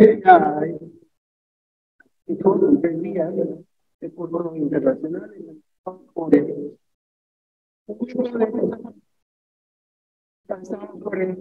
Ya, todo el día de fútbol internacional por el pasamos por el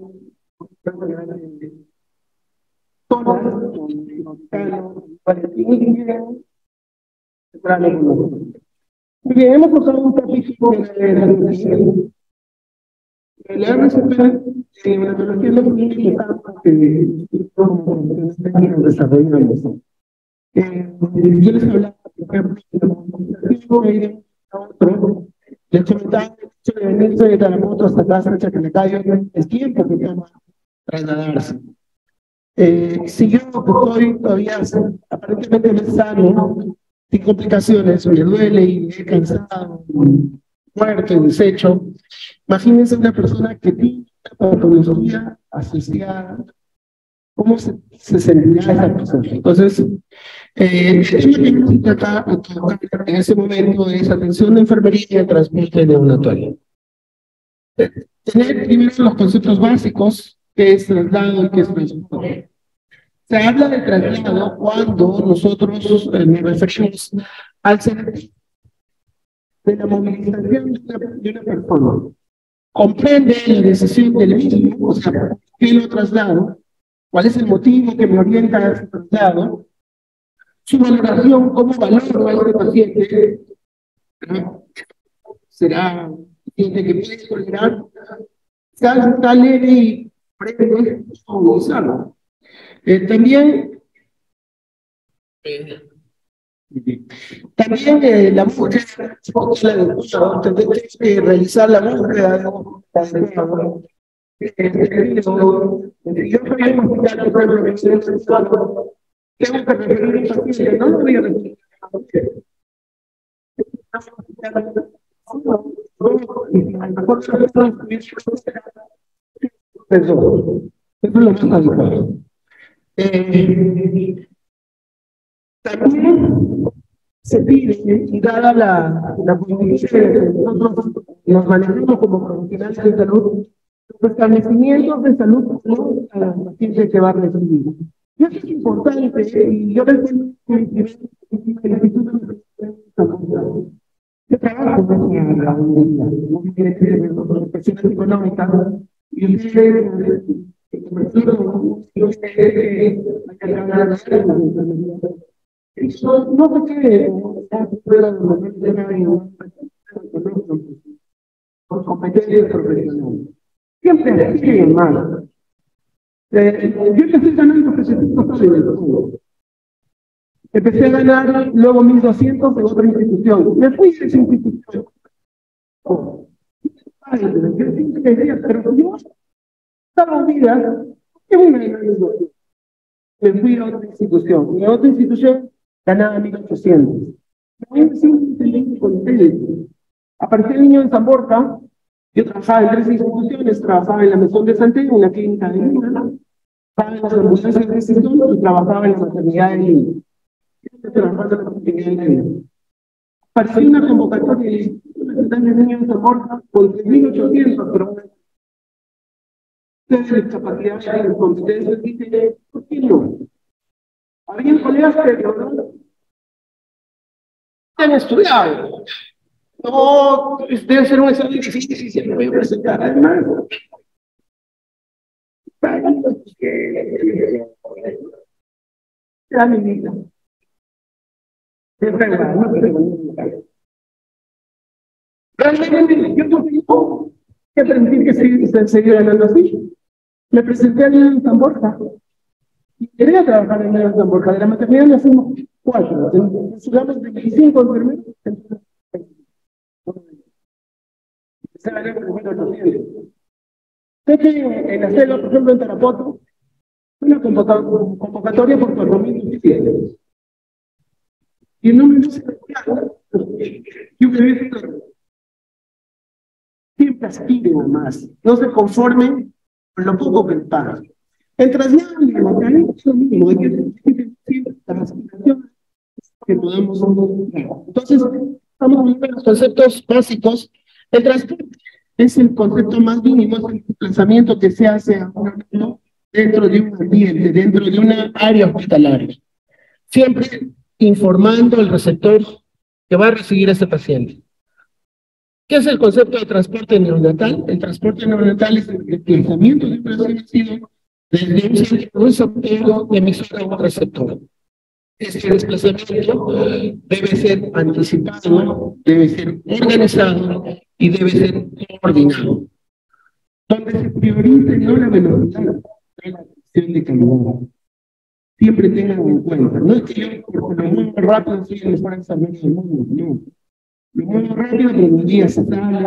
bien, hemos tocado un capítulo de la educación. El RCP, la tecnología no comunica que estamos desarrollando eso. Yo les hablaba, por ejemplo, de la comunicación, les comentaba el hecho de venirse de Tarapoto hasta acá, hasta Chacalacayo, el tiempo que toma trasladarse. Si yo estoy todavía aparentemente no sano, sin complicaciones, me duele y he cansado, muerto, deshecho, imagínense una persona que tiene una patología asociada, ¿cómo se sentirá esa persona? Entonces, el tema que vamos a tratar en ese momento es atención de enfermería y el transporte neonatorio. Tener primero los conceptos básicos, que es traslado y que es transporte. Se habla de traslado cuando nosotros nos referimos al servicio de la movilización de una persona. Comprende la decisión del mismo, o sea, ¿por qué lo traslado? ¿Cuál es el motivo que me orienta a ese traslado? Su valoración, cómo valoro a este paciente, será paciente que puede tolerar, está leve y prende movilizarlo. También la búsqueda, tendremos que realizar la búsqueda de yo quería mostrar que tengo que referir a un paciente, no lo voy a referir a un paciente. Eso es lo más adecuado. También se pide, y dada la posibilidad de que nosotros nos manejemos como profesionales de salud, los establecimientos de salud no a la paciente que va a recibir. Y eso es importante, y yo recuerdo que mi primer instituto de yo trabajo en la universidad, de profesiones económicas, y ustedes, eso no se quede fuera de por competencias profesionales. Siempre siguen mal. Yo empecé ganando 300 soles. Empecé a ganar luego 1.200 de otra institución. Me fui de esa institución. Pero yo estaba vida, ¿qué voy a ganar? Me fui a otra institución. Y a otra institución ganaba 1.800. Apareció el niño en San Borja. Yo trabajaba en 3 instituciones, trabajaba en la Mesón de Santiago, en la clínica de Lima, trabajaba en las ambulancias de instituto y trabajaba en la maternidad de Lima. Trabajando en la maternidad de Lima. Apareció una convocatoria del Instituto Nacional de Niños en San Borja con 3.800, pero ustedes de discapacidad y competencias dicen, ¿por qué no? Había colegas que no han estudiado. No, debe ser un examen difícil si se me voy a presentar. Además, era mi vida. Es verdad, no realmente, yo tengo que permitir que se ganando así. Me presenté en San Borja. Y quería trabajar en San Borja. De la maternidad le hacemos 4. Estudiamos 25 enfermeros. Se ganó primero 800. Sé que en la selva, por ejemplo, en Tarapoto, una convocatoria por 4.000 y no me dice yo que siempre aspiren a más, no se conformen con lo poco que le pagan. El traslado y el material es lo mismo, hay que siempre las aspiraciones que podamos lograr. Entonces, estamos viendo los conceptos básicos. El transporte es el concepto más mínimo, es el desplazamiento que se hace a un alumno dentro de un ambiente, dentro de una área hospitalaria. Siempre informando al receptor que va a recibir a ese paciente. ¿Qué es el concepto de transporte neonatal? El transporte neonatal es el desplazamiento de un recién nacido desde un centro receptor de emisor a un receptor. Este desplazamiento debe ser anticipado, debe ser organizado y debe ser coordinado, donde se priorice no la velocidad, sino la atención de calidad. Siempre tengan en cuenta, no es que yo por lo muy rápido soy el mejor enfermero del mundo, no. Lo muy rápido, pero mi día se sale,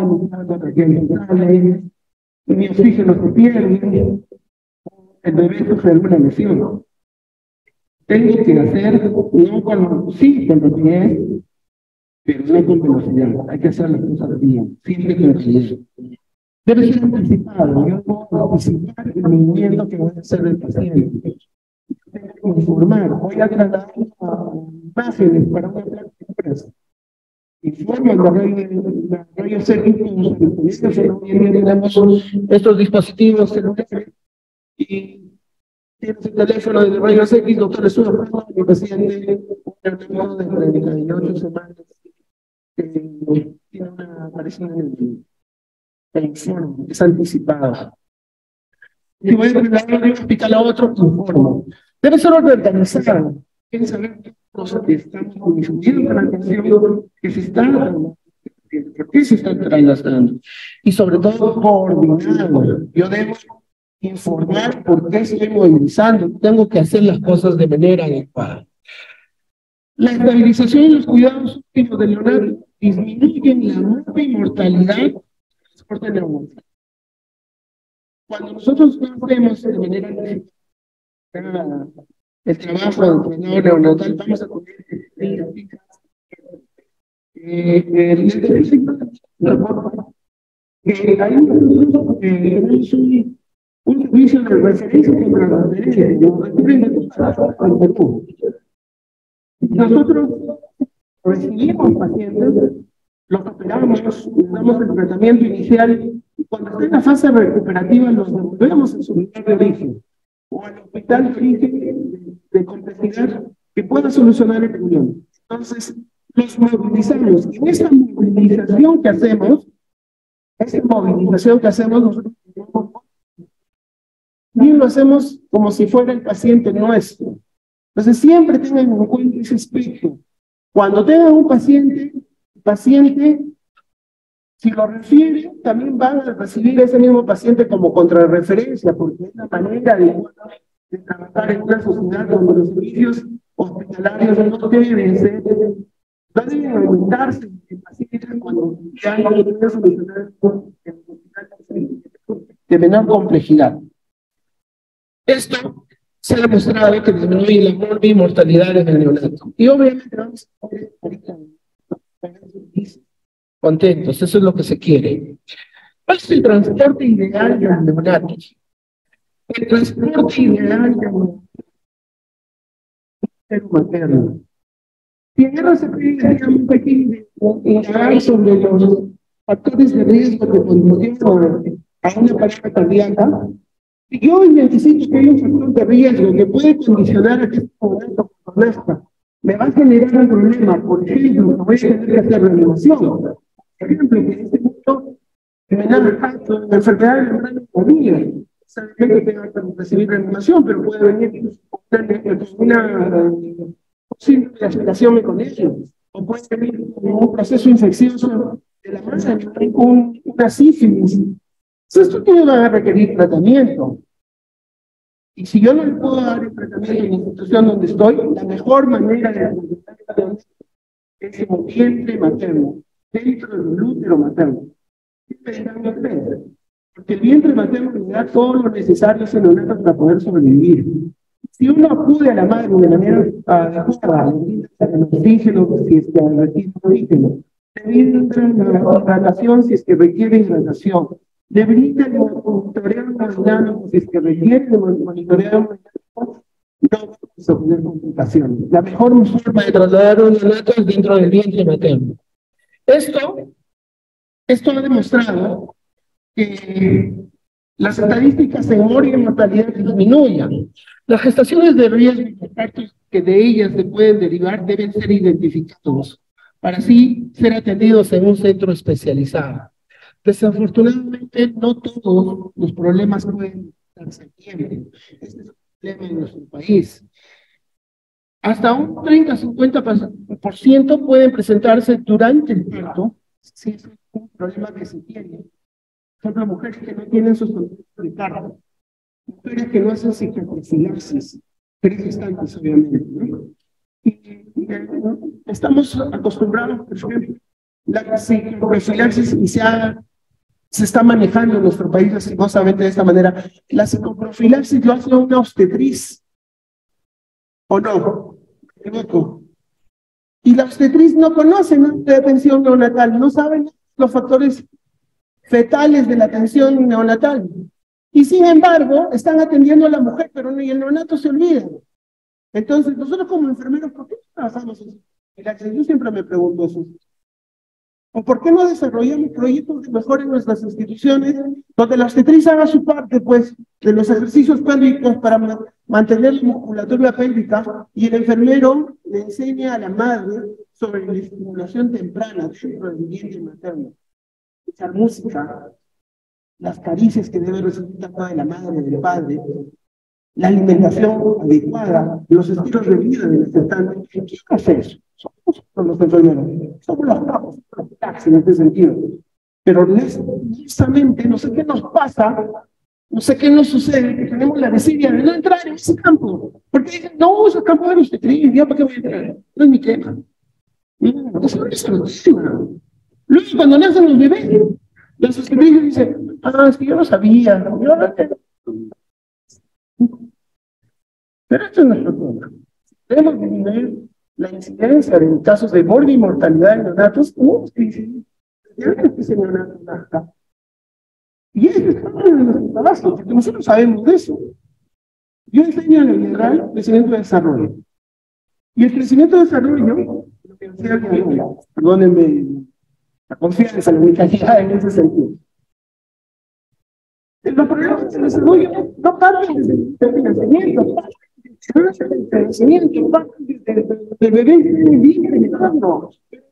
mi oxígeno se pierde, el bebé sufre alguna lesión. Tengo que hacer, no con, sí, con rapidez, pero no con velocidad. Hay que hacer las cosas bien, siempre con calidad. Debe ser anticipado. Yo puedo anticipar el movimiento que voy a hacer del paciente. Tengo que informar. Voy a trasladar imágenes para una práctica empresa. Informan la radio servicios, hoy en día tenemos estos dispositivos celulares y tienes el teléfono de rayos X, doctor, es una prueba de mi paciente, un hermano de 38 semanas, que tiene una aparición en el informe, es anticipado. Si voy a trasladar de un hospital a otro, informo. Debe ser organizado. Quieren saber qué cosas que estamos difundiendo con la atención, que se está trasladando, por qué se está trasladando. Y sobre todo, coordinado. Yo debo informar por qué estoy movilizando, tengo que hacer las cosas de manera adecuada. La estabilización y los cuidados últimos del neonato disminuyen la mortalidad del transporte neonatal. Cuando nosotros no hacemos de manera el trabajo del neonatal, vamos a poner hay un servicio de referencia contra la violencia, en Perú. Nosotros recibimos pacientes, los operamos, les damos el tratamiento inicial y cuando está en la fase recuperativa los devolvemos en su lugar de origen o al hospital de origen de complejidad que pueda solucionar el problema. Entonces, los movilizamos. En esa movilización que hacemos, nosotros también lo hacemos como si fuera el paciente nuestro. Entonces, siempre tengan en cuenta ese aspecto. Cuando tengan un paciente, el paciente, si lo refiere, también van a recibir a ese mismo paciente como contrarreferencia, porque es la manera de trabajar en una sociedad donde los servicios hospitalarios no deben ser, no deben aumentarse en pacientes cuando ya no pueden solucionar en hospitales de menor complejidad. Esto se ha demostrado que disminuye la mortalidad en el neonato. Y obviamente vamos a ver ahorita contentos, eso es lo que se quiere. ¿Cuál es el transporte ideal de los neonatos? El transporte ideal de un ser materno. Primero se puede un pequeño indagar sobre los factores de riesgo que conducen a una parada cardíaca. Si yo identifico que hay un factor de riesgo que puede condicionar a que este momento nazca, me va a generar un problema, por ejemplo, que voy a tener que hacer reanimación. Por ejemplo, que en este momento me da una enfermedad de membrana familiar. Sabe que tenga que recibir reanimación, pero puede venir una síndrome de aspiración meconésio, o puede venir un proceso infeccioso de la masa, una sífilis. Esto tiene que requerir tratamiento. Y si yo no le puedo dar el tratamiento en la institución donde estoy, la mejor manera de tratar es en el vientre materno, dentro del útero materno. Porque el vientre materno le da todo lo necesario a ese neonato para poder sobrevivir. Si uno acude a la madre de manera adecuada, le brinda el oxígeno si es que requiere oxígeno, le brinda la hidratación si es que requiere hidratación, le brinda el monitoreo hemodinámico si es que requiere el monitoreo hemodinámico, no vamos a tener complicaciones. La mejor forma de trasladar un neonato es dentro del vientre materno. Esto ha demostrado que las estadísticas en morbia y mortalidad disminuyan. Las gestaciones de riesgo y los partos que de ellas se pueden derivar deben ser identificados, para así ser atendidos en un centro especializado. Desafortunadamente, no todos los problemas pueden darse a tiempo. Este es un problema en nuestro país. Hasta un 30-50% pueden presentarse durante el parto, si es un problema que se tiene. Por ejemplo, mujeres que no tienen sus controles de parto, mujeres que no hacen cicatrifilaxis, mujeres gestantes, obviamente, ¿no? Estamos acostumbrados, por ejemplo, la cicatrifilaxis y se está manejando en nuestro país lastimosamente de esta manera. La psicoprofilaxis lo hace una obstetriz, ¿o no? Me equivoco. Y la obstetriz no conoce de atención neonatal, no saben los factores fetales de la atención neonatal. Y sin embargo, están atendiendo a la mujer, pero el neonato se olvida. Entonces, nosotros como enfermeros, ¿por qué no trabajamos en profilaxis? Yo siempre me pregunto eso. ¿O por qué no desarrollamos proyectos de mejora en nuestras instituciones, donde la obstetriz haga su parte, pues, de los ejercicios pélvicos para mantener la musculatura pélvica, y el enfermero le enseña a la madre sobre la estimulación temprana dentro del vientre materno? Escuchar música, las caricias que debe recibir tanto de la madre, del padre, la alimentación adecuada, los estilos de vida de la gestante. ¿Quién hace eso? Somos los enfermeros, somos los capos, los taxis en este sentido. Pero honestamente, no sé qué nos pasa, no sé qué nos sucede, que tenemos la desidia de no entrar en ese campo. Porque dicen, no, ese campo de obstetricia, ¿ya para qué voy a entrar? No es mi tema. No, eso es el tema. Luego, cuando nacen los bebés, las obstetrices dicen, es que yo no sabía, pero esto es nuestro tema. Debemos disminuir la incidencia de casos de morbia y mortalidad en neonatos. Tenemos que decir, ya que ese neonato nazca. Y es en nuestro trabajo, porque nosotros sabemos de eso. Yo enseño en el integral crecimiento de desarrollo. Y el crecimiento de desarrollo, la Universidad de Loyola, perdónenme la confianza, la unicalidad en ese sentido. Los problemas de desarrollo no parten desde el nacimiento, del bebé en vientre materno.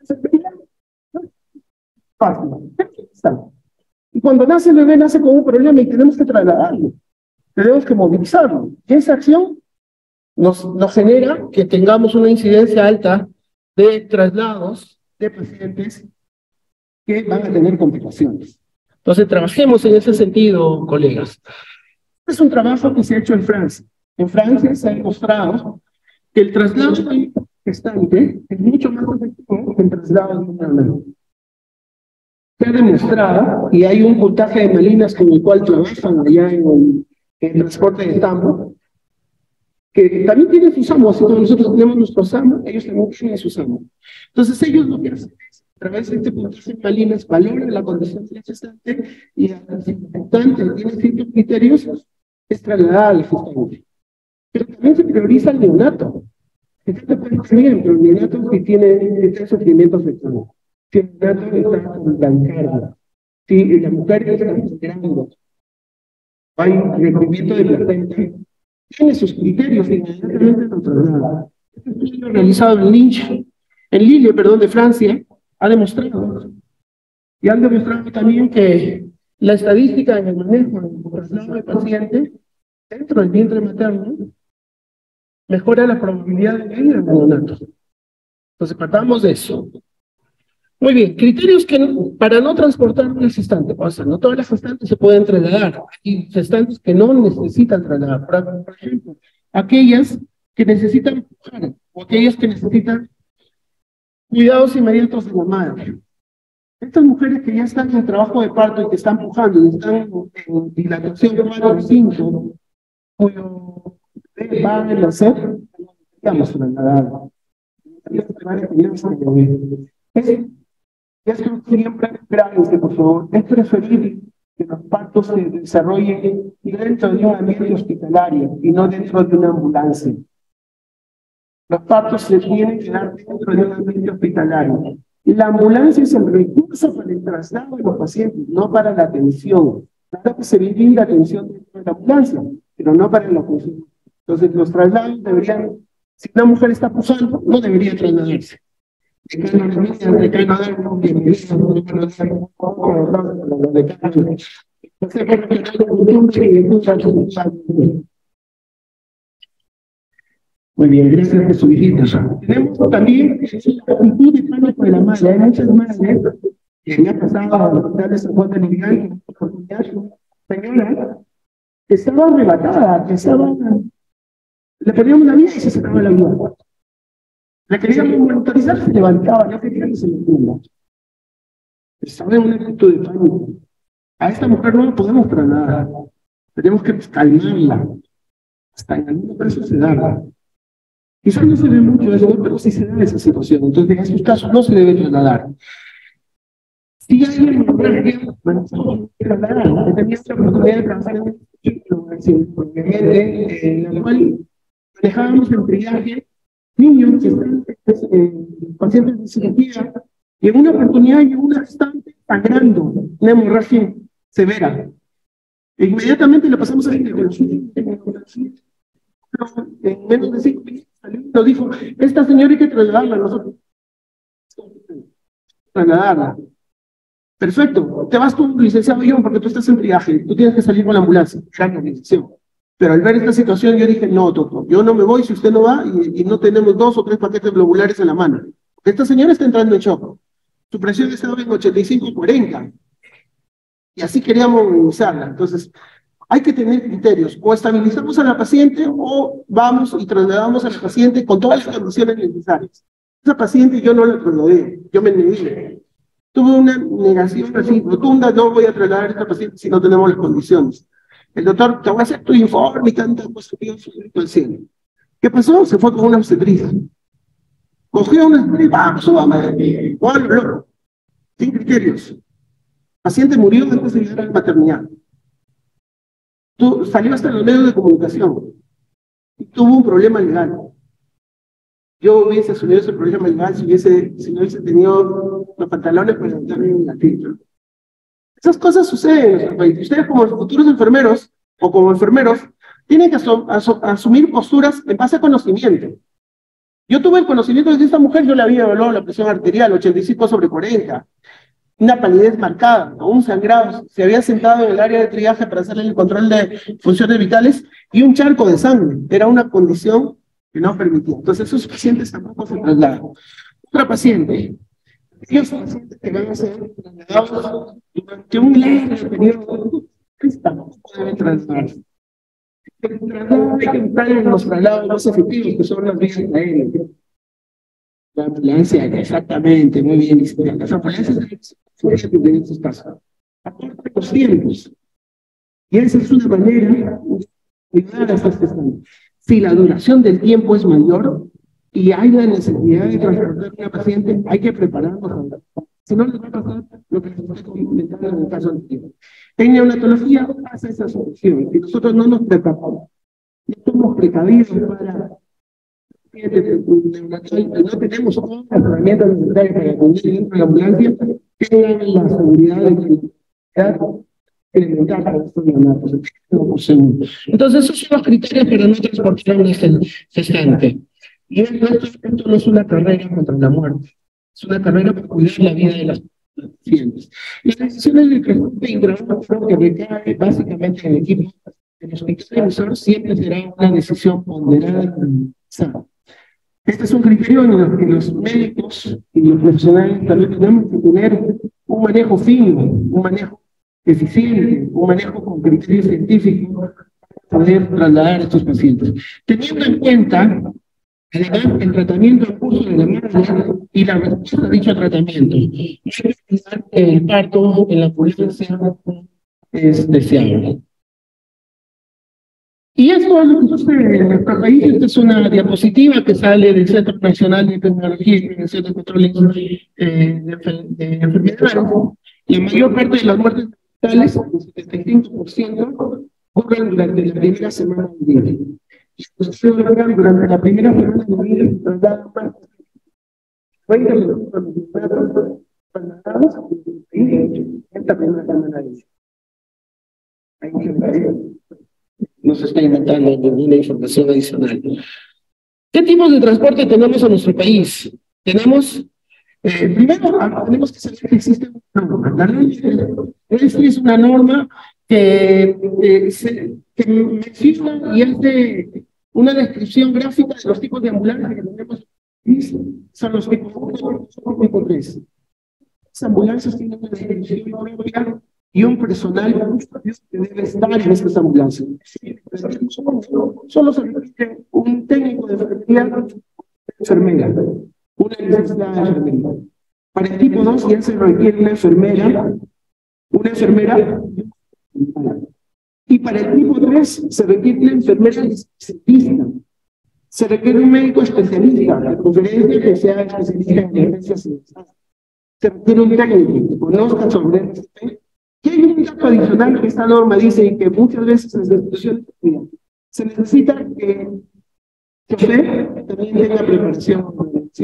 Y cuando nace el bebé, nace con un problema y tenemos que trasladarlo, tenemos que movilizarlo. Y esa acción nos genera que tengamos una incidencia alta de traslados de pacientes que van a tener complicaciones. Entonces, trabajemos en ese sentido, colegas. Este es un trabajo que se ha hecho en Francia. En Francia se ha demostrado que el traslado de gestante es mucho más efectivo que el traslado de un neonato. Se ha demostrado, y hay un puntaje de Malinas con el cual trabajan allá en el transporte de tambo, que también tienen sus amos, y nosotros tenemos nuestros amos, ellos también tienen sus amos. Entonces ellos lo que hacen es, a través de este puntaje de Malinas, valoran la condición de la gestante, y si la gestante tiene ciertos criterios, es trasladada al gestante. Pero también se prioriza el neonato. El gestante puede estar bien, pero el neonato que tiene sufrimiento afectado. Si el neonato está con blancardia, si la mujer está sangrando, hay recubrimiento de placenta, tiene sus criterios y inmediatamente lo traslada. Este estudio realizado en Lille, de Francia, ha demostrado, y han demostrado también que la estadística en el manejo del traslado de pacientes dentro del vientre materno mejora la probabilidad de vida del neonato. Entonces, partamos de eso. Muy bien, criterios para no transportar una gestante. O sea, no todas las gestantes se pueden trasladar. Hay gestantes que no necesitan trasladar. Por ejemplo, aquellas que necesitan pujar, o aquellas que necesitan cuidados inmediatos de la madre. Estas mujeres que ya están en el trabajo de parto y que están pujando y están en dilatación 4 o 5, cuyo bebé va a nacer, no necesitamos trasladar. Es siempre grave, por favor. Es preferible que los partos se desarrollen dentro de un ambiente hospitalario y no dentro de una ambulancia. Los partos se tienen que dar dentro de un ambiente hospitalario. La ambulancia es el recurso para el traslado de los pacientes, no para la atención. Claro que se requiere la atención dentro de la ambulancia, pero no para la función. Entonces, los traslados deberían, si una mujer está pulsando, no debería trasladarse. Decano de niñas, decano de algo, bienvenido, decano de algo, decano de Consejo Regional de Costumbre y de Cultura. Muy bien, gracias por su visita. Tenemos también la actitud de pánico de la madre. Hay muchas madres que me ha pasado a darles a Juan de Miguel, señora, que estaba arrebatada, que estaba, le poníamos la vida y se sacaba la vida. La queríamos monitorizar, se levantaba, no quería que se le tumba. Estaba en una actitud de pánico. A esta mujer no la podemos trasladar. Tenemos que calmarla. Hasta en algún caso se da. Quizás no se ve mucho eso, pero sí se da esa situación. Entonces, en esos casos no se debe trasladar. Si hay una emergencia, bueno, trasladar. He tenido la oportunidad de trabajar en un sitio, en la cual manejábamos en triaje niños que están pacientes de cirugía, y en una oportunidad llegó una gestante sangrando, una hemorragia severa. E inmediatamente le pasamos a la ginecología. En menos de 5 minutos nos dijo, esta señora hay que trasladarla a nosotros. Trasladarla. Perfecto, te vas tú, licenciado John, porque tú estás en triaje, tú tienes que salir con la ambulancia. Claro, licenciado. Pero al ver esta situación yo dije, no, doctor, yo no me voy si usted no va y no tenemos 2 o 3 paquetes globulares en la mano. Esta señora está entrando en shock. Su presión estaba en 85/40. Y así queríamos usarla. Entonces, hay que tener criterios. O estabilizamos a la paciente o vamos y trasladamos a la paciente con todas las condiciones necesarias. Esa paciente yo no la trasladé, yo me negué. Tuve una negación así rotunda, no voy a trasladar a esta paciente si no tenemos las condiciones. El doctor, te voy a hacer tu informe y tanta cosa que yo cielo. ¿Qué pasó? Se fue con una obstetriz. Cogió una obstetriz, vamos, súbame. Bueno, sin criterios. El paciente murió antes de llegar a la maternidad. Salió hasta los medios de comunicación y tuvo un problema legal. Yo hubiese asumido ese problema legal si no hubiese tenido los pantalones para levantarme en la tierra. Esas cosas suceden en nuestro país. Ustedes como futuros enfermeros o como enfermeros tienen que asumir posturas en base a conocimiento. Yo tuve el conocimiento de que esta mujer yo le había evaluado la presión arterial, 85/40, una palidez marcada, un sangrado, se había sentado en el área de triaje para hacerle el control de funciones vitales y un charco de sangre. Era una condición que no permitía. Entonces esos pacientes tampoco se trasladan. Otra paciente, aquellos pacientes que van a ser trasladados durante un largo periodo, tampoco deben trasladarse. El traslado hay que entrar en los traslados más efectivos, que son las vías aéreas. La ambulancia, exactamente, muy bien. Las ambulancias en estos casos. Aporta los tiempos. Y esa es una manera de ayudar a estas personas. Si la duración del tiempo es mayor y hay la necesidad de transportar a una paciente, hay que prepararnos. Si no, les va a pasar lo que les estoy comentando en el caso anterior. En neonatología pasa esa solución. Si nosotros no nos preparamos, no somos precavidos para no tenemos todas las herramientas necesarias para conducir dentro de la ambulancia, tengan la seguridad de elemental para estos neonatos. Entonces, esos son los criterios para no transportar a un gestante. Y esto no es una carrera contra la muerte, es una carrera para cuidar la vida de las pacientes. Las decisiones de transporte intrahospitalario que recae básicamente en el equipo del hospital emisor siempre será una decisión ponderada y pensada. Este es un criterio en el que los médicos y los profesionales también tenemos que tener un manejo fino, un manejo eficiente, un manejo con criterio científico para poder trasladar a estos pacientes. Teniendo en cuenta, además, el tratamiento en curso de la madre y la respuesta a dicho tratamiento. El parto en la ambulancia es deseable. Y esto es lo que sucede en nuestro país. Esta es una diapositiva que sale del Centro Nacional de Tecnología y Prevención de Control de Enfermedades. La mayor parte de las muertes fatales, el 75%, ocurren durante la primera semana de vida. Y durante la primera semana de vida se trasladan más de 20 trasladados en esta primera semana de vida. No se está inventando ninguna información adicional. ¿Qué tipos de transporte tenemos en nuestro país? Tenemos, primero, tenemos que saber que existe una norma. La ley es una norma que menciona y hace una descripción gráfica de los tipos de ambulancia que tenemos en el país. Son los tipos 1, tipo 3. Las ambulancias tienen una descripción propia y un personal que debe estar en estas ambulancias. Solo se requiere un técnico de enfermera, una licenciada de enfermería. Para el tipo 2 ya se requiere una enfermera, y para el tipo 3 se requiere una enfermera especialista. Se requiere un médico especialista, de preferencia que sea especialista en emergencias. Se requiere un técnico que conozca sobre este. Y hay un dato adicional que esta norma dice que muchas veces en las instituciones se necesita que el chofer también tenga preparación.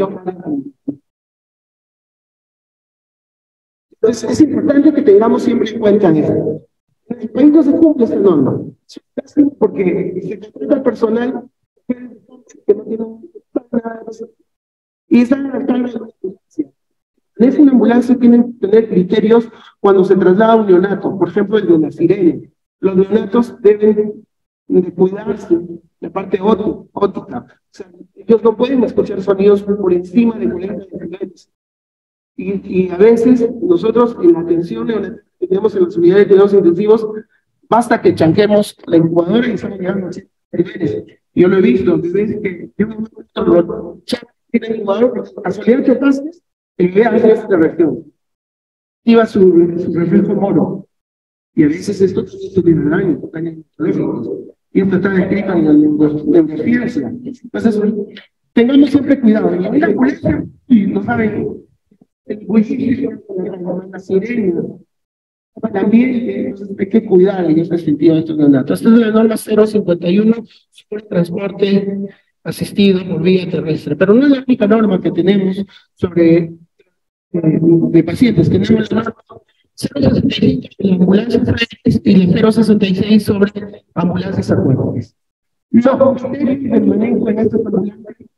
Entonces es importante que tengamos siempre en cuenta esto. En el país no se cumple esta norma, porque se contrata al personal que no tiene nada de eso, y están a la carga de la ambulancia. En una ambulancia tienen que tener criterios cuando se traslada un neonato, por ejemplo el de la sirena. Los neonatos deben de cuidarse la parte óptica. O sea, ellos no pueden escuchar sonidos por encima de 40 decibelios. Y a veces nosotros en la atención que tenemos en las unidades de cuidados intensivos, basta que chanquemos la incubadora y estamos llegando a 80 niveles. Yo lo he visto, desde que yo me tiene el incubador, por casualidad que pases, el bebé hace esta reacción. Activa su reflejo moro. Y a veces esto tiene daño, y esto está descrito en la neurociencia. Entonces, tengamos siempre cuidado. Y en la ambulancia, y lo saben, el bullicio, la sirena, también hay que cuidar en ese sentido de estos neonatos. Esta es la norma 051 sobre transporte asistido por vía terrestre, pero no es la única norma que tenemos sobre de pacientes. Tenemos la norma 065 de la ambulancia y la 066 sobre ambulancias acuáticas. No, ustedes permanecen en estos ambulancias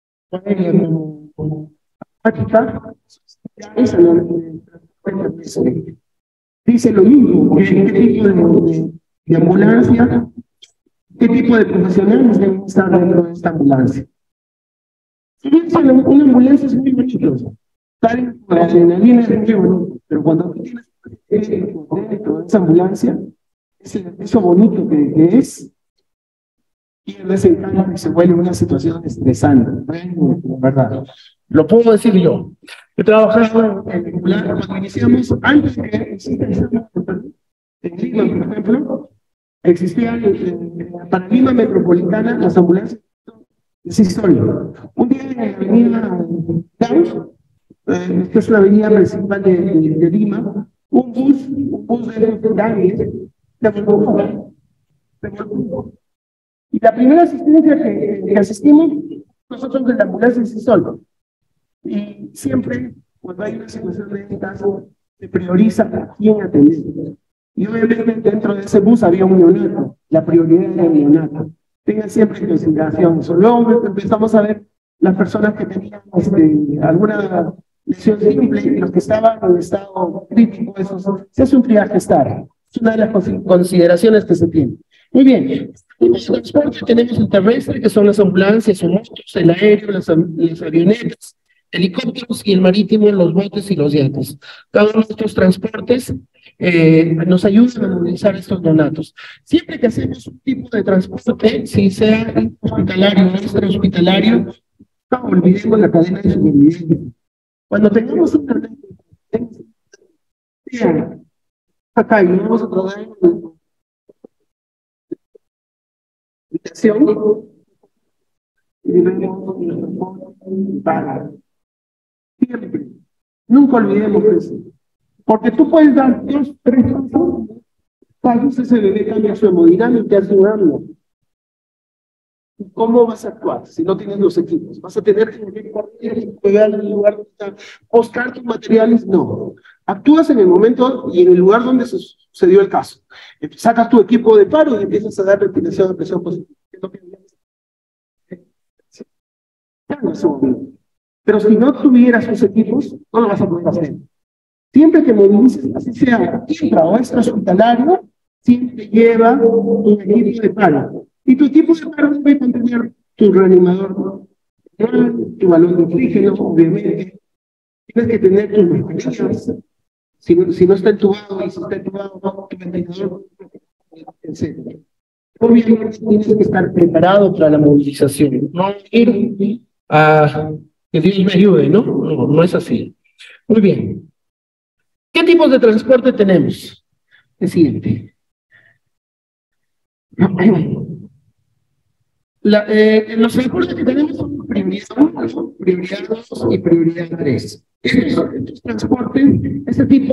acuática, dice lo mismo, qué tipo de ambulancia, qué tipo de profesionales deben estar dentro de esta ambulancia. Una ambulancia es muy bonito, estar en la adrenalina es muy bonito, pero cuando tú tienes dentro de esa ambulancia, eso bonito que es, pierdes el cambio y se vuelve una situación estresante, ¿verdad? Lo puedo decir yo. He trabajado en particular cuando iniciamos, antes de que existiera en Lima, por ejemplo, existían para Lima metropolitana las ambulancias de Sistol. Un día en la avenida Gauss, que es la avenida principal de Lima, un bus de grandes se volcó. Y la primera asistencia que asistimos, nosotros de la ambulancia de Sistol. Y siempre, cuando hay una situación de este caso, se prioriza a quién atender. Y obviamente dentro de ese bus había un neonato, la prioridad era el neonato. Tengan siempre en consideración eso. Luego empezamos a ver las personas que tenían alguna lesión simple y los que estaban en estado crítico, eso se hace un triaje estar. Es una de las consideraciones que se tiene. Muy bien. En el transporte tenemos el terrestre, que son las ambulancias o motos, el aéreo, las avionetas, helicópteros, y el marítimo, los botes y los yates. Cada uno de estos transportes nos ayudan a movilizar estos neonatos. Siempre que hacemos un tipo de transporte, si sea hospitalario o extrahospitalario, no olvidemos la cadena de suministro. Cuando tengamos internet, acá y vamos a tratar y para siempre. Nunca olvidemos eso. Porque tú puedes dar 2, 3 pasos, ese bebé cambia su hemodinámica hace un año. ¿Cómo vas a actuar si no tienes los equipos? ¿Vas a tener que correr, pegar en el lugar donde está, buscar tus materiales? No. Actúas en el momento y en el lugar donde se sucedió el caso. Sacas tu equipo de paro y empiezas a dar ventilación a presión positiva. Pero si no tuvieras sus equipos, no lo vas a poder hacer. Siempre que movilices, así sea intra o extra hospitalario, siempre lleva un equipo de paro. Y tu equipo de paro debe contener tu reanimador, tu balón de oxígeno, obviamente. Tienes que tener tus mascarillas. Si no está entubado y si está entubado, tu ventilador, etc. Obviamente tienes que estar preparado para la movilización. No ir a que Dios me ayude, ¿no? No, no es así. Muy bien. ¿Qué tipos de transporte tenemos? El siguiente. Los transportes que tenemos son prioridad 1, prioridad 2 y prioridad 3. Estos transportes, este tipo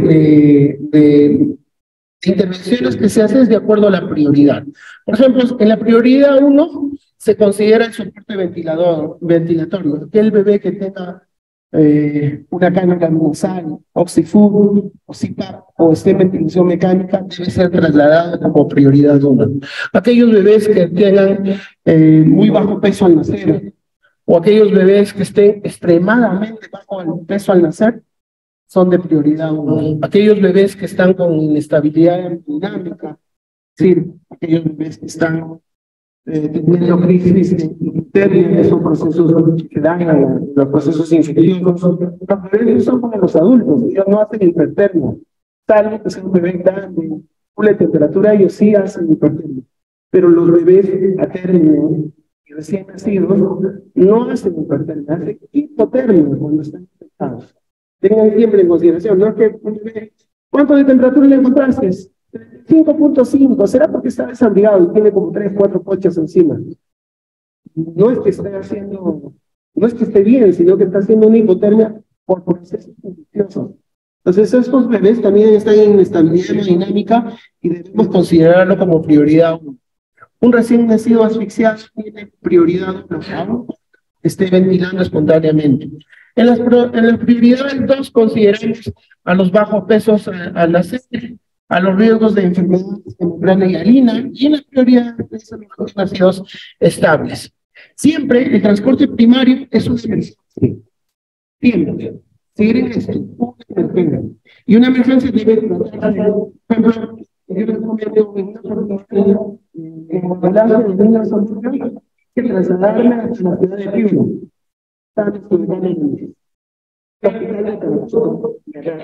de intervenciones que se hacen de acuerdo a la prioridad. Por ejemplo, en la prioridad 1 se considera el soporte ventilatorio, aquel bebé que tenga una cánula nasal, Oxyfull, o CPAP, o esté en ventilación mecánica, debe ser trasladado como prioridad 1. Aquellos bebés que tengan muy bajo peso al nacer, o aquellos bebés que estén extremadamente bajo el peso al nacer, son de prioridad 1. Aquellos bebés que están con inestabilidad hemodinámica, es decir, aquellos bebés que están teniendo crisis de hipotermia, que son procesos que dañan los procesos infecciosos. Los bebés no son como los adultos, ellos no hacen hipertermia, salvo que sea un bebé grande, con la temperatura, ellos sí hacen hipertermia. Pero los bebés a término y recién nacidos no hacen hipertermia, hacen hipotermia cuando están infectados. Tengan siempre en consideración, no es que un bebé, ¿cuánto de temperatura le encontraste? 5.5, será porque está desabrigado y tiene como 3, 4 pochas encima. No es que esté haciendo, no es que esté bien, sino que está haciendo una hipotermia por procesos infecciosos. Entonces, estos bebés también están en estabilidad hemodinámica y debemos considerarlo como prioridad 1. Un recién nacido asfixiado tiene prioridad 1, esté ventilando espontáneamente. En la prioridad 2 consideramos a los bajos pesos al nacer, a los riesgos de enfermedades temprana y hialina, y en la prioridad 3 a los nacidos estables. Siempre el transporte primario es una emergencia. Siempre. Seguir en esto, una emergencia. Y una emergencia debe tratarse, por ejemplo, yo recomiendo en ambulancia de niños que trasladarme a la ciudad de Piura. Están estudiando en el hospital de Carabobo,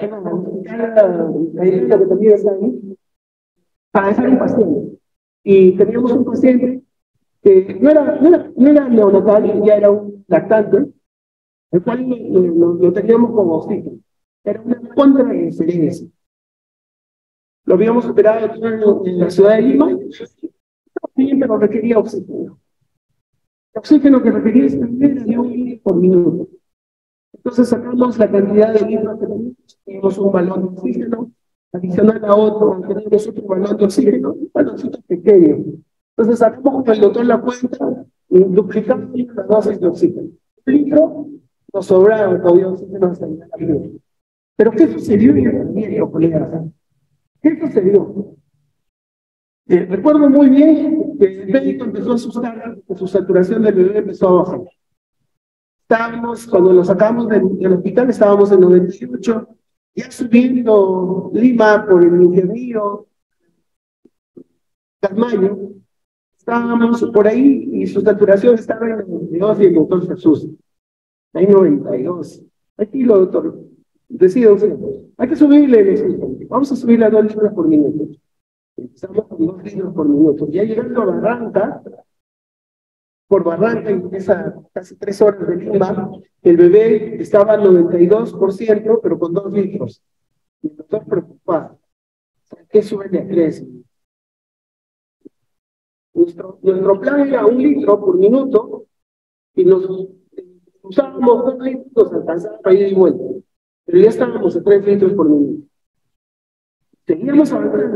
la isla que también está ahí, para dejar un paciente. Y teníamos un paciente que no era neonatal, ya era un lactante, el cual lo teníamos como oxígeno. Era una contrainferencia. Lo habíamos operado en la ciudad de Lima, sí, pero requería oxígeno. El oxígeno que requería era de 1 litro por minuto. Entonces sacamos la cantidad de litros que teníamos un balón de oxígeno, adicional a otro, tenemos otro balón de oxígeno, un baloncito pequeño. Entonces sacamos con el doctor la cuenta y duplicamos la dosis de oxígeno. Un litro nos sobraba todavía oxígeno hasta el día. Pero ¿qué sucedió en el tratamiento, colegas? ¿Qué sucedió? Recuerdo muy bien que el médico empezó a asustar, que su saturación del bebé empezó a bajar. Cuando lo sacamos del hospital, estábamos en 98, ya subiendo Lima por el Ingenio, Casmayo, estábamos por ahí y su saturación estaba en 92 y el doctor Jesús. Ahí 92. Tranquilo, doctor. Decida usted. Hay que subirle, vamos a subirle a 2 litros por minuto. Estamos con 2 litros por minuto. Ya llegando a Barranca, por Barranca, y esa casi 3 horas de Lima, el bebé estaba al 92%, pero con 2 litros. Y el doctor preocupado. ¿Qué suele a 3? Nuestro plan era 1 litro por minuto y nos usábamos 2 litros, alcanzaba para ir y vuelta. Pero ya estábamos a 3 litros por minuto. Seguíamos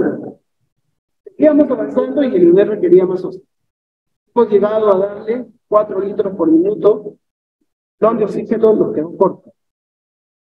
avanzando y el bebé requería más oxígeno. Hemos llegado a darle 4 litros por minuto, donde oxígeno nos quedó corto.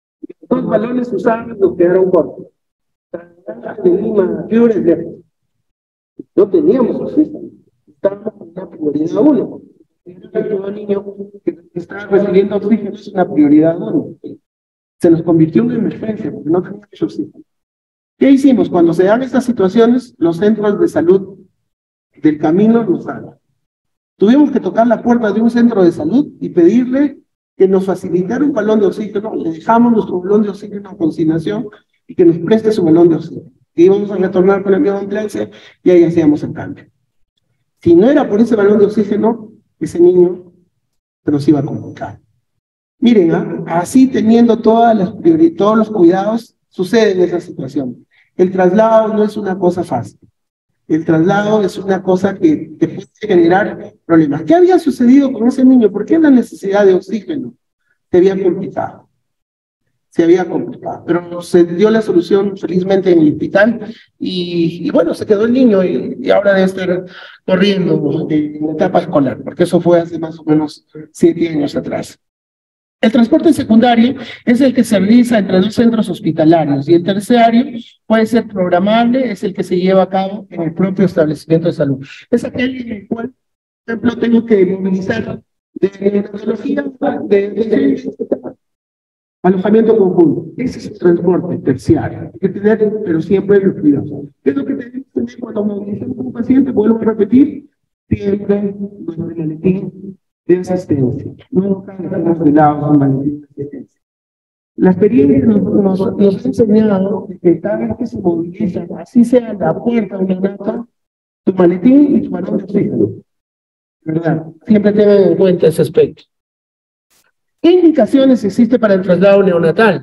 Dos balones usados nos quedaron cortos. De Lima, Fiebres de no teníamos oxígeno. Estábamos en una prioridad uno. Todo niño que está recibiendo oxígeno es una prioridad uno. Se nos convirtió en una emergencia porque no teníamos oxígeno. ¿Qué hicimos? Cuando se dan estas situaciones, los centros de salud del camino nos dan. Tuvimos que tocar la puerta de un centro de salud y pedirle que nos facilitara un balón de oxígeno. Le dejamos nuestro balón de oxígeno a consignación y que nos preste su balón de oxígeno. Y íbamos a retornar con el envío de ambulancia y ahí hacíamos el cambio. Si no era por ese balón de oxígeno, ese niño se nos iba a complicar. Miren, así teniendo todos los cuidados, sucede en esa situación. El traslado no es una cosa fácil. El traslado es una cosa que puede generar problemas. ¿Qué había sucedido con ese niño? ¿Por qué la necesidad de oxígeno se había complicado? Se había complicado, pero se dio la solución felizmente en el hospital y bueno, se quedó el niño y ahora debe estar corriendo en la etapa escolar, porque eso fue hace más o menos 7 años atrás. El transporte secundario es el que se realiza entre dos centros hospitalarios y el terciario puede ser programable, es el que se lleva a cabo en el propio establecimiento de salud. Es aquel en el cual, por ejemplo, tengo que movilizar de neonatología, de alojamiento conjunto. Ese es el transporte terciario. Hay que tener, pero siempre los cuidados. ¿Qué es lo que tenemos que tener cuando movilizamos a un paciente? Vuelvo a repetir, siempre nuestro maletín de asistencia. Nunca dejamos de lado un maletín de asistencia. La experiencia nos ha enseñado que cada vez que se moviliza, así sea la puerta o la nata, tu maletín y tu balón de oxígeno. ¿Verdad? Siempre tengan en cuenta ese aspecto. ¿Qué indicaciones existe para el traslado neonatal?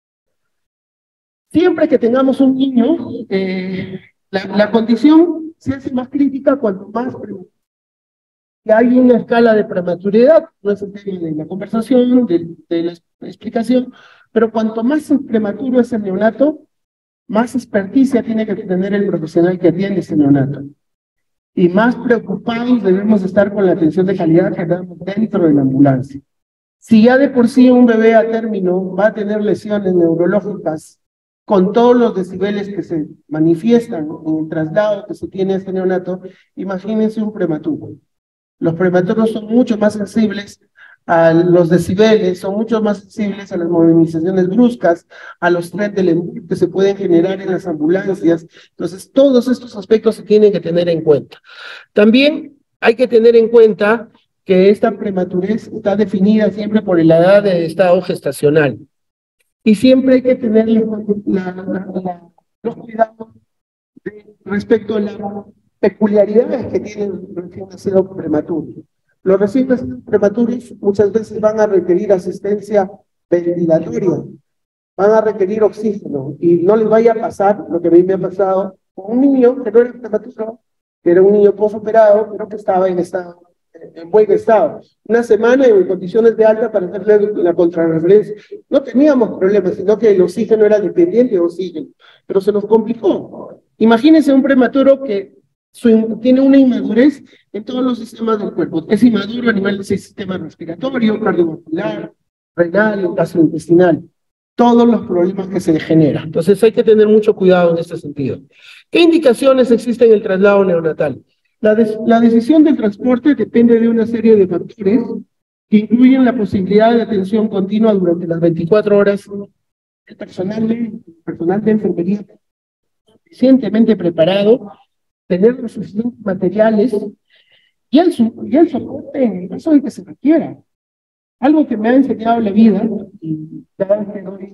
Siempre que tengamos un niño, la condición se hace más crítica cuanto más prematuro. Hay una escala de prematuridad, no es el tema de la conversación, de la explicación, pero cuanto más prematuro es el neonato, más experticia tiene que tener el profesional que atiende ese neonato. Y más preocupados debemos estar con la atención de calidad que damos dentro de la ambulancia. Si ya de por sí un bebé a término va a tener lesiones neurológicas con todos los decibeles que se manifiestan en el traslado que se tiene a este neonato, imagínense un prematuro. Los prematuros son mucho más sensibles a los decibeles, son mucho más sensibles a las movilizaciones bruscas, a los tren del embudo que se pueden generar en las ambulancias. Entonces, todos estos aspectos se tienen que tener en cuenta. También hay que tener en cuenta que esta prematurez está definida siempre por la edad de estado gestacional. Y siempre hay que tener los cuidados respecto a las peculiaridades que tiene el recién nacido prematuro. Los recién nacidos prematuros muchas veces van a requerir asistencia ventilatoria, van a requerir oxígeno, y no les vaya a pasar lo que a mí me ha pasado con un niño que no era prematuro, que era un niño postoperado, pero que estaba en buen estado. Una semana en condiciones de alta para hacerle la contrarreferencia. No teníamos problemas, sino que el oxígeno era dependiente de oxígeno, pero se nos complicó. Imagínense un prematuro que tiene una inmadurez en todos los sistemas del cuerpo. Es inmaduro a nivel del sistema respiratorio, cardiovascular, renal, gastrointestinal. Todos los problemas que se generan. Entonces hay que tener mucho cuidado en este sentido. ¿Qué indicaciones existen en el traslado neonatal? La decisión del transporte depende de una serie de factores que incluyen la posibilidad de atención continua durante las 24 horas, el personal de enfermería suficientemente preparado, tener los suficientes materiales y el soporte en el caso de que se requiera. Algo que me ha enseñado la vida, y cada vez que doy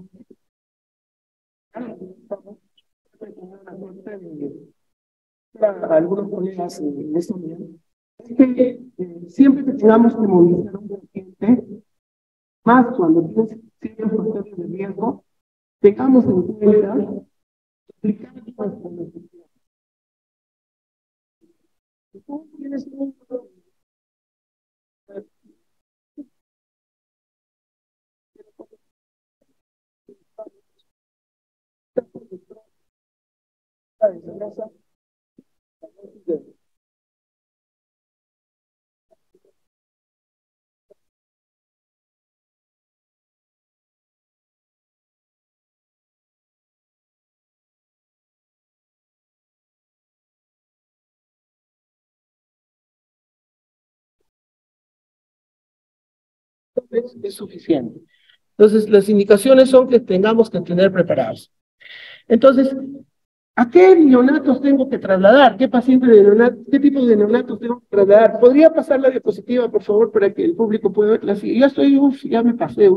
algunos colegas en esta unión, es que siempre que tengamos que movilizar a un paciente, más cuando tienes serios factores de riesgo, tengamos en cuenta explicar nuestra necesidad. Si tú tienes un desgracia, es suficiente. Entonces, las indicaciones son que tengamos que tener preparados. Entonces, ¿a qué neonatos tengo que trasladar? ¿Qué paciente de neonatos, qué tipo de neonatos tengo que trasladar? ¿Podría pasar la diapositiva, por favor, para que el público pueda verla? Sí, ya estoy, ya me pasé,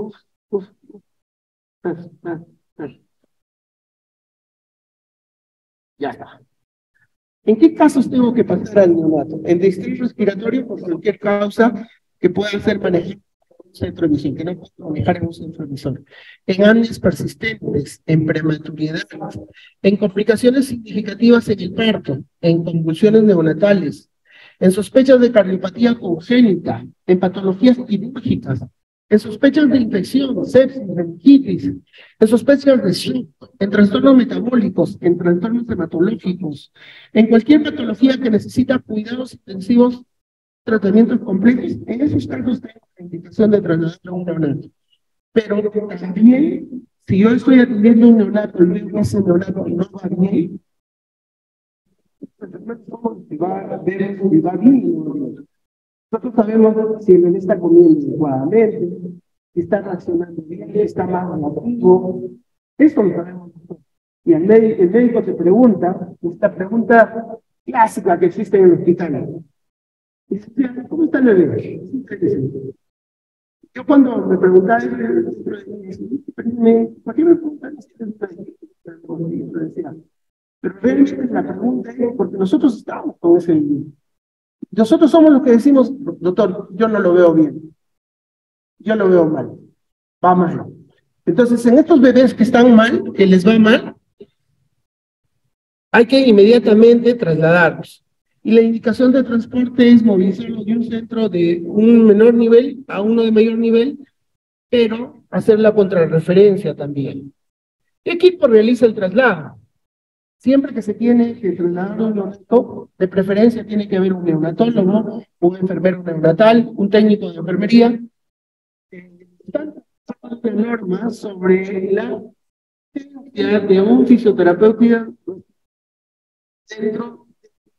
ah, ah, ah. Ya está. ¿En qué casos tengo que pasar al neonato? En distrés respiratorio por cualquier causa que pueda ser manejada en un centro de emisión, que no puedo manejar en un centro de emisión. En apneas persistentes, en prematuridad, en complicaciones significativas en el parto, en convulsiones neonatales, en sospechas de cardiopatía congénita, en patologías quirúrgicas, en sospechas de infección, sepsis, meningitis, en sospechas de shock, en trastornos metabólicos, en trastornos hematológicos, en cualquier patología que necesita cuidados intensivos, tratamientos completos. En esos casos tengo la indicación de trasladar a un neonato. Pero también, si yo estoy atendiendo un neonato y veo que ese neonato no va bien, va bien. Nosotros sabemos si el bebé está comiendo adecuadamente, si está reaccionando bien, está más activo. Eso lo sabemos nosotros. Y el médico te pregunta, esta pregunta clásica que existe en el hospital. Dice, ¿cómo está el bebé? Yo cuando me preguntaba, ¿por qué me preguntan? Pero realmente la pregunta es porque nosotros estamos con ese niño. Nosotros somos los que decimos, doctor, yo no lo veo bien, yo lo veo mal, va mal. Entonces, en estos bebés que están mal, que les va mal, hay que inmediatamente trasladarlos. Y la indicación de transporte es movilizarlos de un centro de un menor nivel a uno de mayor nivel, pero hacer la contrarreferencia también. ¿Qué equipo realiza el traslado? Siempre que se tiene que trasladar un neonato, de preferencia tiene que haber un neonatólogo, un enfermero neonatal, un técnico de enfermería. Están normas sobre la tenencia de un fisioterapeuta dentro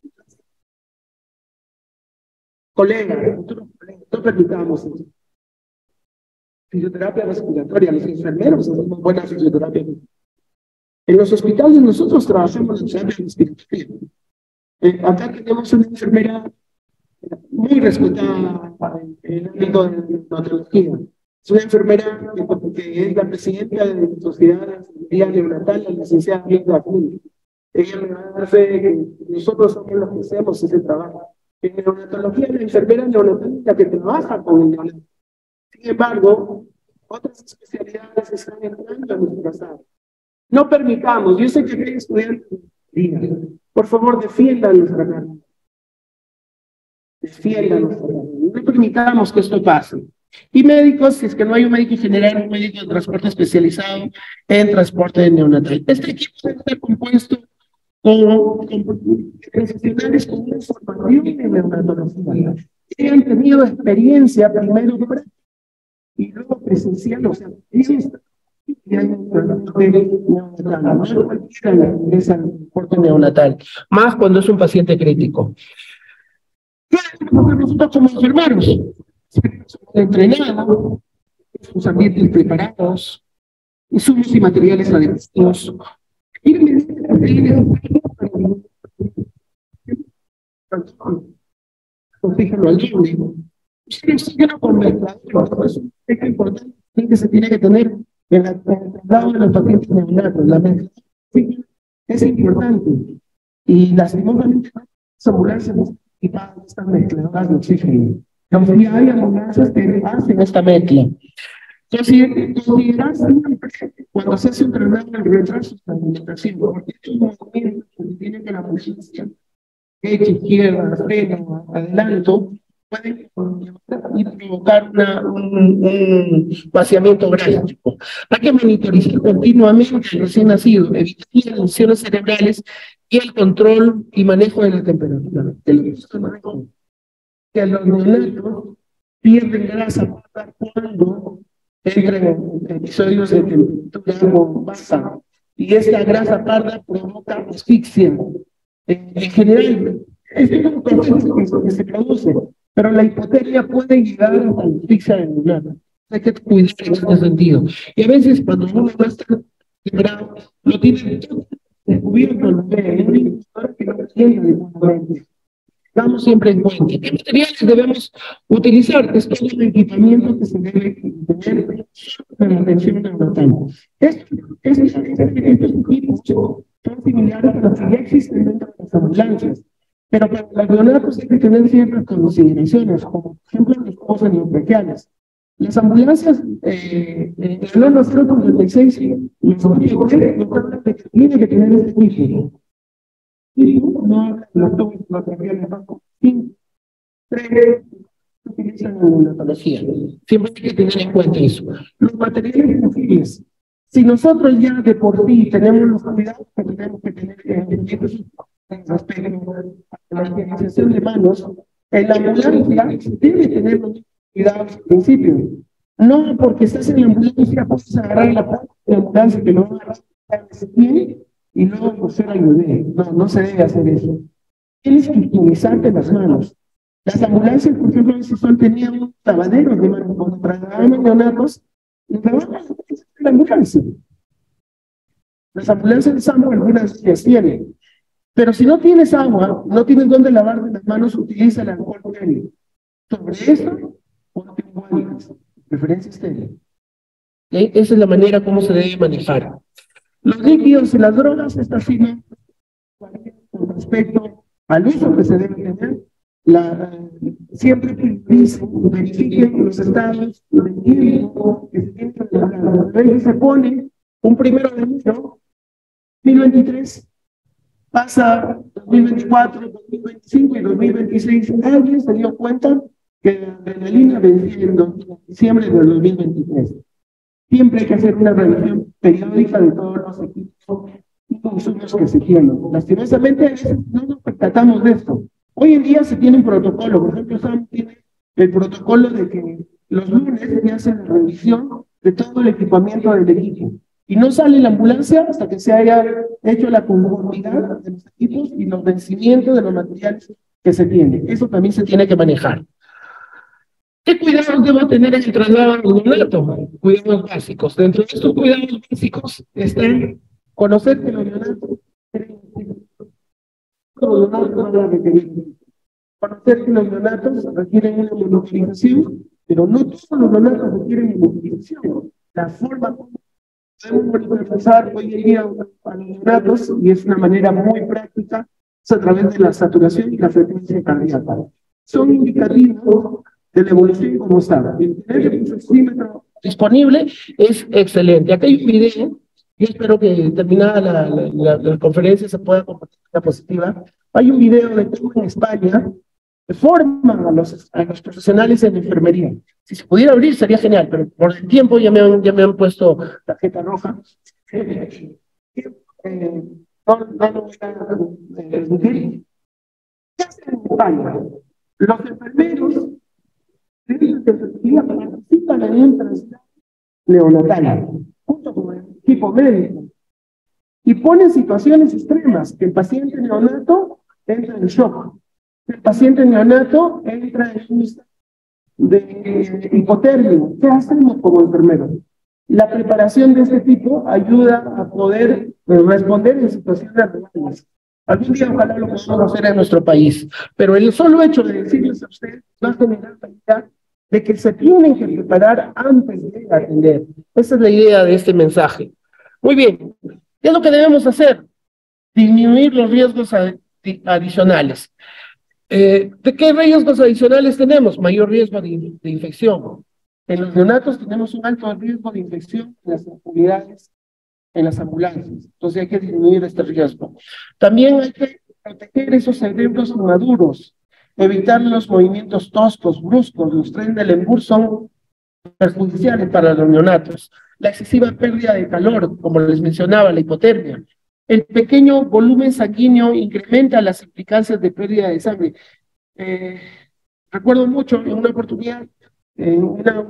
colegas, no permitamos eso. Fisioterapia respiratoria, los enfermeros hacemos buena fisioterapia. En los hospitales nosotros trabajamos en terapia respiratoria. Acá tenemos una enfermera muy respetada en el ámbito de neonatología. Es una enfermera que es la presidenta de la Sociedad de Enfermería Neonatal, la licenciada Linda Azul. Ella me va a dar fe de que nosotros somos los que hacemos ese trabajo. En neonatología, la enfermera neonatal es la que trabaja con el neonato. Sin embargo, otras especialidades están entrando en nuestra sala. No permitamos, yo sé que hay estudiantes, por favor, defiendan nuestra carrera. Defiendan nuestra carrera. No permitamos que esto pase. Y médicos, si es que no hay un médico general, un médico de transporte especializado en transporte neonatal. Este equipo debe estar compuesto con profesionales con una formación en neonatología, que han tenido experiencia primero y luego presencial, o sea, transporte neonatal, más cuando es un paciente crítico. Nosotros como enfermeros, entrenados, sus ambientes preparados, insumos y materiales adecuados. Oxígeno al doble. Oxígeno con mezclador. Es importante que se tiene que tener en el traslado de los pacientes neonatos. La mezcla es importante. Y lastimosamente las ambulancias están mezcladoras de oxígeno. Aunque hay ambulancias que hacen esta mezcla. Considerar siempre cuando se hace un traslado el retraso de la alimentación, porque estos movimientos que tienen que la presencia derecha, izquierda, freno, adelanto, pueden provocar un vaciamiento gástrico. Hay que monitorizar continuamente al recién nacido, evitar las lesiones cerebrales y el control y manejo de la temperatura. Que los neonatos pierden grasa cuando entran en episodios de temperatura baja, y esta grasa parda provoca asfixia. En general, es un proceso que se produce, pero la hipotermia puede llegar a la asfixia del neonato. hay que cuidar en ese sentido. Y a veces cuando uno no está quebrado, lo tiene todo descubierto, lo ve en una indicadora que no entiende adecuadamente. Damos siempre en cuenta qué materiales debemos utilizar, que es todo el equipamiento que se debe tener para la atención neonatal. Estos equipos son similares a los que ya existen dentro de las ambulancias, pero para los neonatos hay que tener ciertas consideraciones, como por ejemplo los tubos endotraqueales. Las ambulancias, en la norma 056, los objetos nos hablan de que tiene que tener este equipo. No habla de los tubos endotraqueales, no. 3 utilizan en neonatología. Siempre hay que tener en cuenta eso. Los materiales fósiles. Si nosotros ya de por sí tenemos los cuidados que tenemos que tener respecto a la higienización de manos, en la ambulancia se debe tener los cuidados al principio. No porque estás en la ambulancia puedes agarrar la parte de la ambulancia que no agarras se tiene y luego coser al bebé. No, no se debe hacer eso. Tienes que higienizarte las manos. Las ambulancias, por ejemplo, en Sisol tenían lavaderos de manos cuando trasladaban neonatos, la ambulancia. Las ambulancias de SAMU algunas las tienen. Pero si no tienes agua, no tienes dónde lavarte las manos, utiliza el alcohol gel. Sobre esto, ponte un guantes, de preferencia estéril. Esa es la manera como se debe manejar. Los líquidos y las drogas, esta sí no, con respecto al uso que se debe tener, siempre verifiquen los estados del tiempo que se tiene que regular. A veces se pone un 1 de enero, 2023, pasa 2024, 2025 y 2026. Alguien se dio cuenta que la adrenalina vencía en diciembre del 2023. Siempre hay que hacer una revisión periódica de todos los equipos y consumos que se tienen. Lastimosamente, a veces no nos percatamos de esto. Hoy en día se tiene un protocolo. Por ejemplo, SAM tiene el protocolo de que los lunes se hace la revisión de todo el equipamiento del equipo. Y no sale la ambulancia hasta que se haya hecho la conformidad de los equipos y los vencimientos de los materiales que se tienen. Eso también se tiene que manejar. ¿Qué cuidados debo tener en el traslado al neonato? Cuidados básicos. Dentro de estos cuidados básicos están conocer que los neonatos conocer que los neonatos requieren una inmunización, pero no todos los neonatos requieren inmunización. La forma como podemos monitorizar hoy en día a los neonatos, y es una manera muy práctica, es a través de la saturación y la frecuencia cardíaca. Son indicativos de la evolución como está. El tener el oxímetro disponible es excelente. Acá hay un video, yo espero que terminada la conferencia se pueda compartir la positiva. Hay un video de cómo en España forman a los profesionales en enfermería. Si se pudiera abrir sería genial, pero por el tiempo ya me han puesto tarjeta roja. No lo voy a discutir. ¿Qué hacen en España? Los enfermeros participan en un traslado neonatal, junto con el equipo médico, y ponen situaciones extremas, que el paciente neonato entra en shock, el paciente neonato entra en un estado de hipotermia. ¿Qué hacemos como enfermeros? La preparación de este tipo ayuda a poder responder en situaciones reales. Algún día ojalá lo podamos hacer en nuestro país, pero el solo hecho de decirles a ustedes va a generar la idea de que se tienen que preparar antes de atender. Esa es la idea de este mensaje. Muy bien, ¿qué es lo que debemos hacer? Disminuir los riesgos adicionales. ¿De qué riesgos adicionales tenemos? Mayor riesgo de infección. En los neonatos tenemos un alto riesgo de infección en las unidades, en las ambulancias. Entonces hay que disminuir este riesgo. También hay que proteger esos cerebros inmaduros, evitar los movimientos toscos, bruscos. Los tren del Lembour son perjudiciales para los neonatos. La excesiva pérdida de calor, como les mencionaba, la hipotermia. El pequeño volumen sanguíneo incrementa las implicancias de pérdida de sangre. Recuerdo mucho en una oportunidad, en una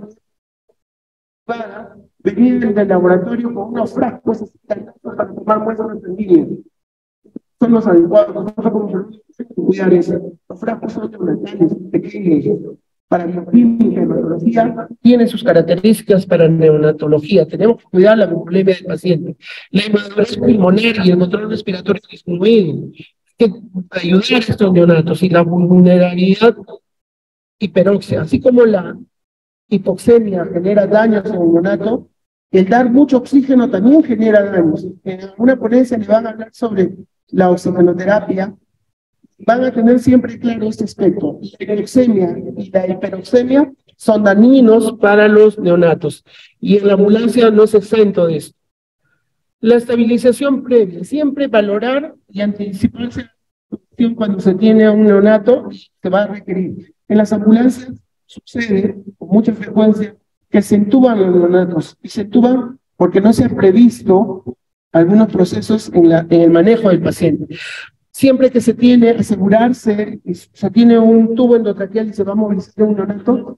venía del laboratorio con unos frascos para tomar muestras sanguíneas. Son los adecuados, no sé cómo se cuidar eso. Los frascos son neonatales, pequeños. para bioquímica, hematología, tiene sus características para neonatología. Tenemos que cuidar la hemoglobinemia del paciente. La inmadurez pulmonar y el control respiratorio disminuido. Hay que ayudar a estos neonatos y la vulnerabilidad hiperoxia, así como la hipoxemia genera daños en el neonato, el dar mucho oxígeno también genera daños. En una ponencia le van a hablar sobre la oxigenoterapia. Van a tener siempre claro este aspecto. La hipoxemia y la hiperoxemia son dañinos para los neonatos y en la ambulancia no es exento de esto. La estabilización previa, siempre valorar y anticiparse cuando se tiene a un neonato, se va a requerir. En las ambulancias sucede con mucha frecuencia que se entuban los neonatos y se entuban porque no se han previsto algunos procesos en el manejo del paciente. Siempre que se tiene, asegurarse, se tiene un tubo endotraqueal y se va a movilizar un neonato,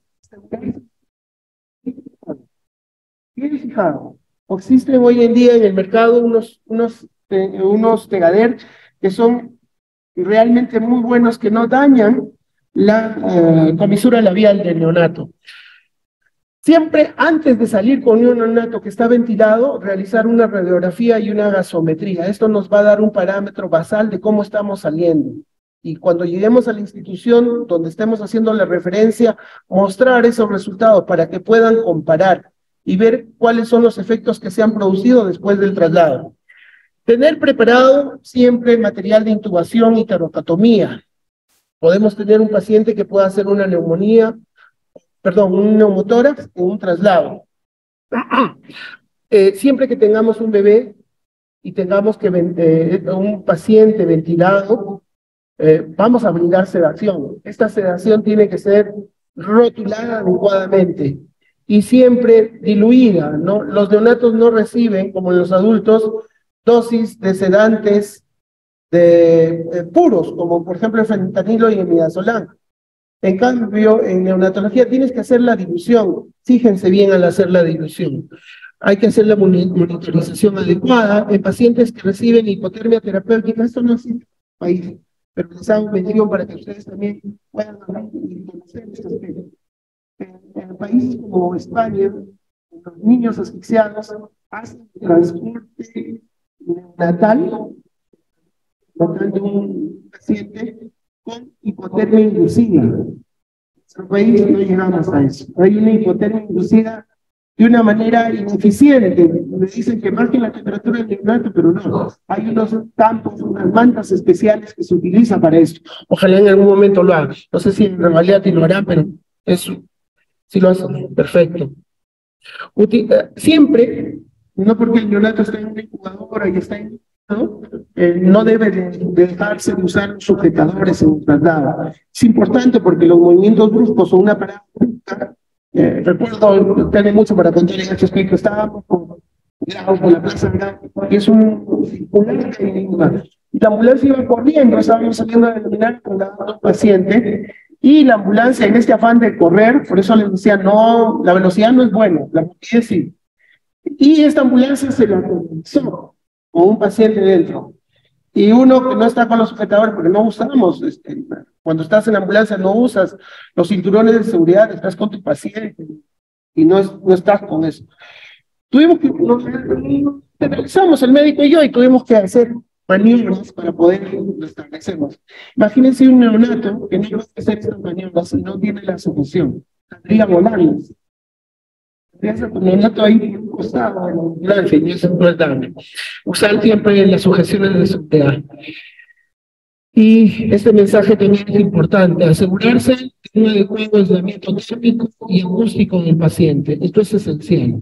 bien fijado. Existen hoy en día en el mercado unos Tegader que son realmente muy buenos, que no dañan la comisura labial del neonato. Siempre antes de salir con un neonato que está ventilado, realizar una radiografía y una gasometría. Esto nos va a dar un parámetro basal de cómo estamos saliendo. Y cuando lleguemos a la institución donde estemos haciendo la referencia, mostrar esos resultados para que puedan comparar y ver cuáles son los efectos que se han producido después del traslado. Tener preparado siempre material de intubación y toracotomía. Podemos tener un paciente que pueda hacer una neumonía, un neumotórax en un traslado. Siempre que tengamos un bebé y tengamos que un paciente ventilado, vamos a brindar sedación. Esta sedación tiene que ser rotulada adecuadamente y siempre diluida, ¿no? Los neonatos no reciben, como los adultos, dosis de sedantes puros, como por ejemplo el fentanilo y el midazolam. En cambio, en neonatología tienes que hacer la dilución. Fíjense bien al hacer la dilución. Hay que hacer la monitorización adecuada en pacientes que reciben hipotermia terapéutica. Esto no existe en el país, pero les hago mención para que ustedes también puedan conocer este aspecto. En países como España, los niños asfixiados hacen transporte neonatal de un paciente con hipotermia inducida. En nuestro país no llegamos a eso. Hay una hipotermia inducida de una manera ineficiente. Me dicen que marquen la temperatura del neonato, pero no. Hay unos campos, unas mantas especiales que se utilizan para esto. Ojalá en algún momento lo hagan. No sé si en realidad lo harán, pero eso sí lo hacen. Perfecto. Siempre, no porque el neonato está en una incubadora y está en no debe dejarse de usar sujetadores en un traslado. Es importante porque los movimientos bruscos son una parada brusca. Recuerdo, tiene mucho para contar en este aspecto. Estábamos con la Plaza Grau, que es un circular de enigma. Y la ambulancia iba corriendo, estábamos saliendo a eliminar con un paciente. Y la ambulancia, en este afán de correr, por eso les decía, no, la velocidad no es buena, la rapidez sí. Y esta ambulancia se la comenzó con un paciente dentro. Y uno que no está con los sujetadores, porque no usamos, cuando estás en la ambulancia no usas los cinturones de seguridad, estás con tu paciente y no estás con eso. Tuvimos que, nos realizamos el médico y yo, y tuvimos que hacer maniobras para poder restablecernos. Imagínense un neonato que no puede hacer estas maniobras y no tiene la solución. Tendría volando. El neonato ahí por un costado de la ambulancia y eso no es daño. Usar siempre las sujeciones de seguridad. Y este mensaje también es importante, asegurarse de un adecuado aislamiento térmico y acústico del paciente. Esto es esencial.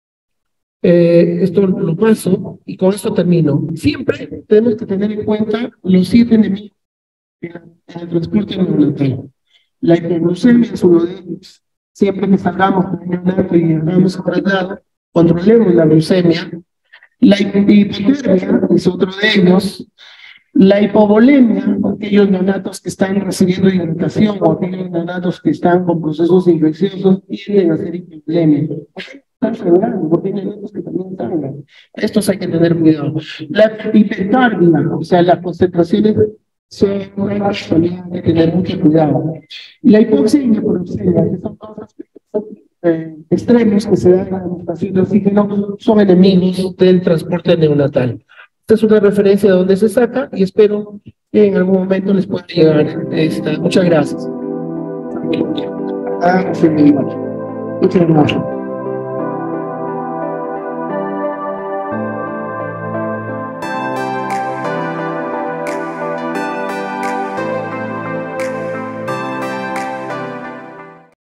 Esto lo paso y con esto termino. Siempre tenemos que tener en cuenta los 7 enemigos en el transporte neonatal. La hipoglucemia es uno de ellos. Siempre que salgamos con un neonato y hagamos el traslado, controlemos la glucemia. La hipotermia es otro de ellos. La hipovolemia, aquellos neonatos que están recibiendo hidratación o aquellos neonatos que están con procesos infecciosos tienden a ser hipovolemia. Están sangrando, porque hay neonatos que también sangran. Estos hay que tener cuidado. La hipercardia, o sea, las concentraciones son una responsabilidad de tener mucho cuidado. Y la hipoxia y la hipoxemia, que son dos aspectos extremos que se dan en la administración de oxígeno, son enemigos del transporte neonatal. Esta es una referencia de donde se saca y espero que en algún momento les pueda llegar esta. Muchas gracias. Muchas gracias.